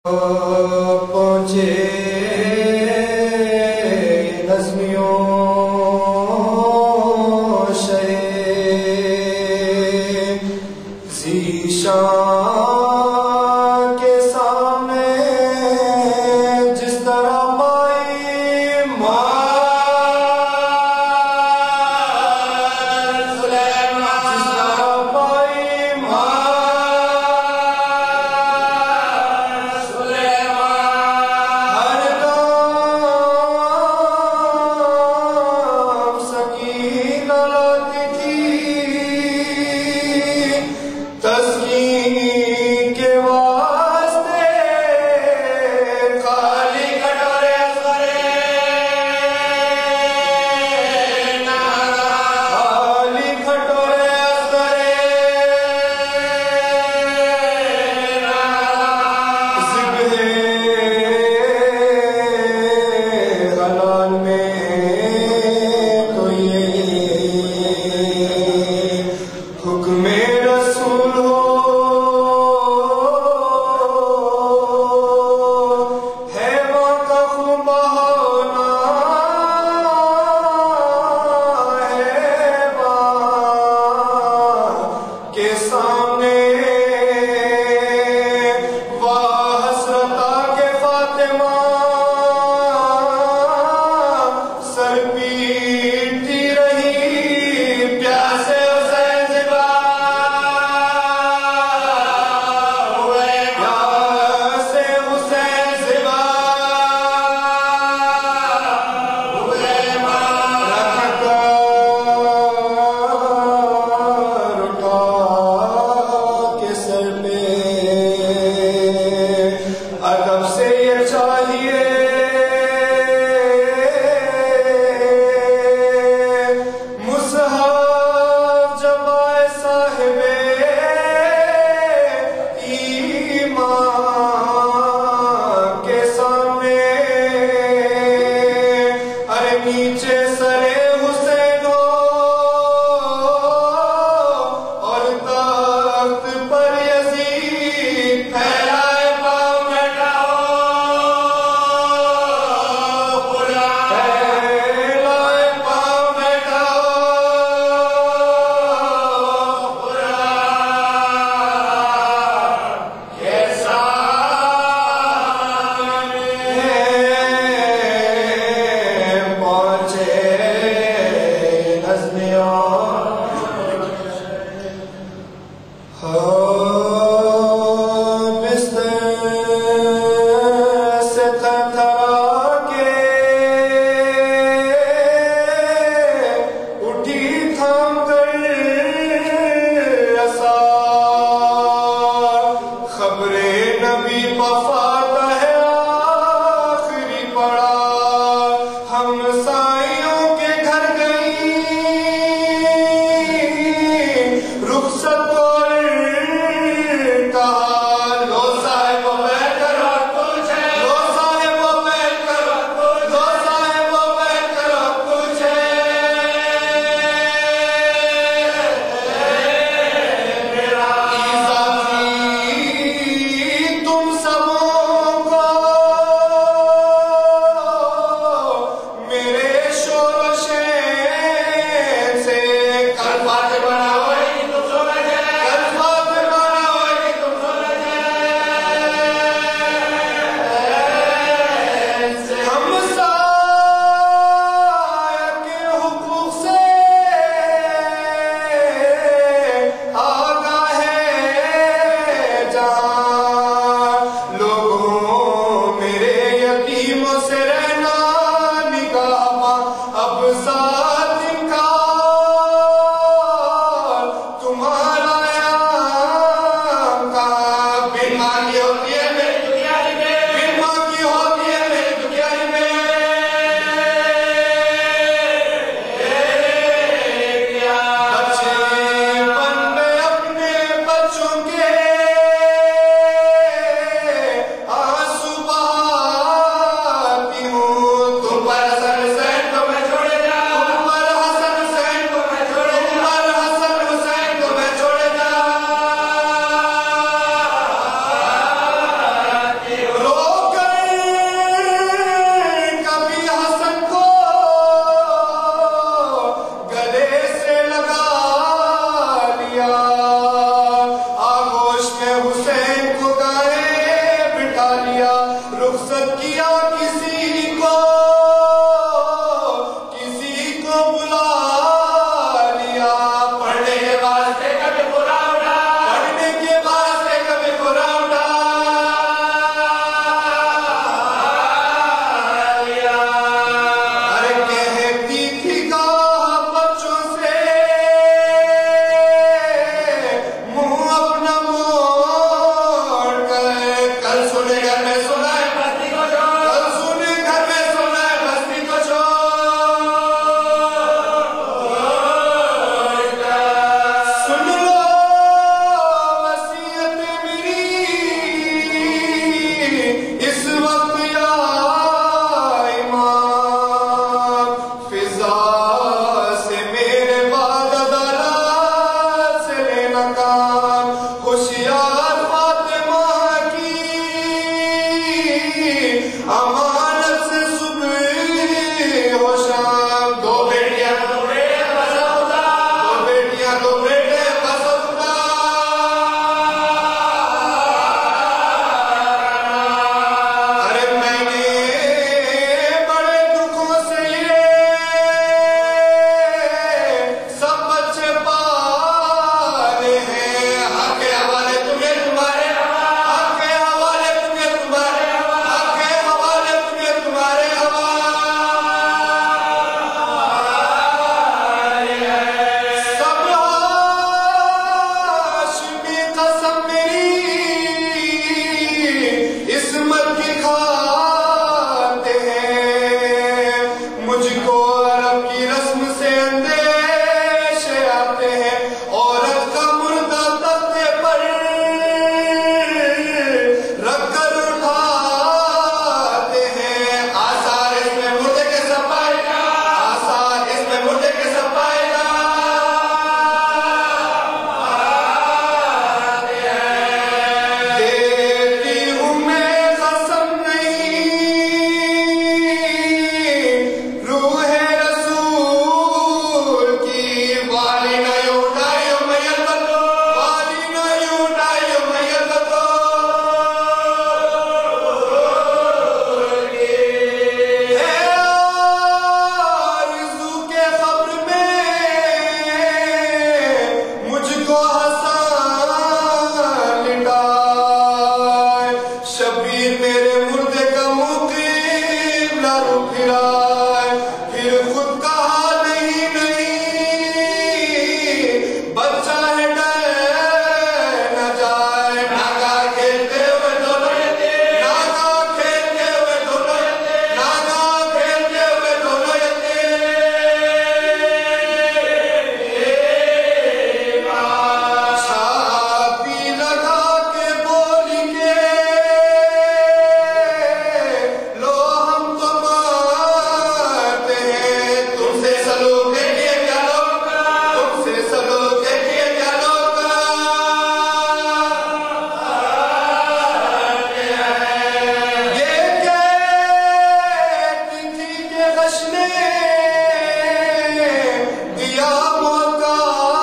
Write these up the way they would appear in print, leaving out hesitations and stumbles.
पहुँचे नज़्मियों शे ज़ीशान के सामने जिस तरह पाई तुम सबों मेरे मुर्दे का मुँह क़िबला रुख फिराए, फिर खुद कहा नहीं नहीं, बच्चा है डर न जाए। नागा खेलते हुए दोनों, नागा खेलते हुए दोनों, नागा खेलते हुए दोनों छाती लगा के बोली के लो हम तो मारते हैं, तुमसे सलूक किए क्या लोग, तुमसे सलूक किए क्या लोग ये कहती थी कि गश ने दिया मौका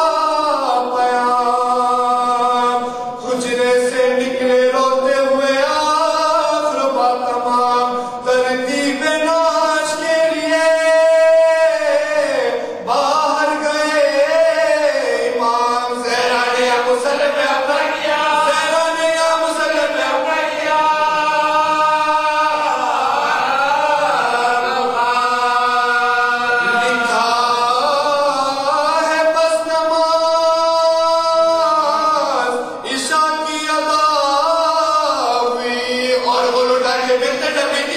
पयाम, हुजरे से निकले रोते हुए आखिर तमाम, तरतीब नाश के लिए बाहर गए इमाम। ज़हरा ने या मुसल्ले पे अपना किया, ज़हरा ने या मुसल्ले पे अपना किया, लिखा है बस नमाज ईशा की अदा हुई और वो लुटा के बिकते डबी